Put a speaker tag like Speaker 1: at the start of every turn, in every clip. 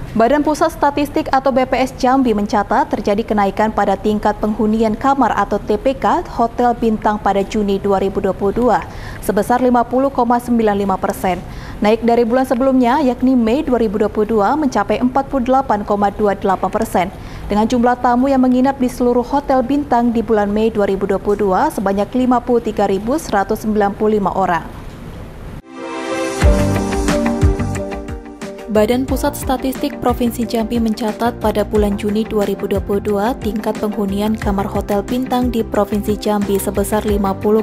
Speaker 1: Badan Pusat Statistik atau BPS Jambi mencatat terjadi kenaikan pada tingkat penghunian kamar atau TPK hotel bintang pada Juni 2022 sebesar 50,95%. Naik dari bulan sebelumnya yakni Mei 2022 mencapai 48,28%. Dengan jumlah tamu yang menginap di seluruh hotel bintang di bulan Mei 2022 sebanyak 53.195 orang. Badan Pusat Statistik Provinsi Jambi mencatat pada bulan Juni 2022 tingkat penghunian kamar hotel bintang di Provinsi Jambi sebesar 50,95%,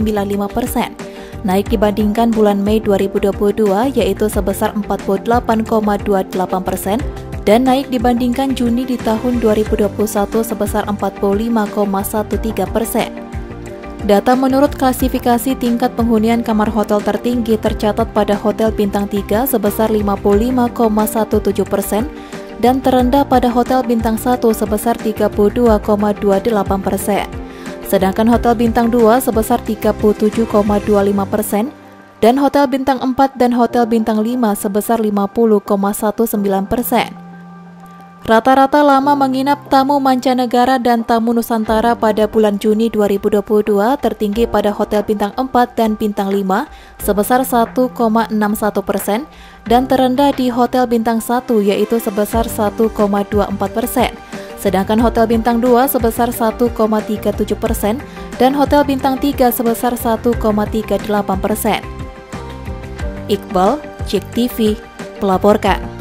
Speaker 1: naik dibandingkan bulan Mei 2022 yaitu sebesar 48,28% dan naik dibandingkan Juni di tahun 2021 sebesar 45,13%. Data menurut klasifikasi tingkat penghunian kamar hotel tertinggi tercatat pada Hotel Bintang 3 sebesar 55,17% dan terendah pada Hotel Bintang 1 sebesar 32,28%. Sedangkan Hotel Bintang 2 sebesar 37,25% dan Hotel Bintang 4 dan Hotel Bintang 5 sebesar 50,19%. Rata-rata lama menginap tamu mancanegara dan tamu Nusantara pada bulan Juni 2022 tertinggi pada Hotel Bintang 4 dan Bintang 5 sebesar 1,61% dan terendah di Hotel Bintang 1 yaitu sebesar 1,24%. Sedangkan Hotel Bintang 2 sebesar 1,37% dan Hotel Bintang 3 sebesar 1,38%. Iqbal, JEK TV, melaporkan.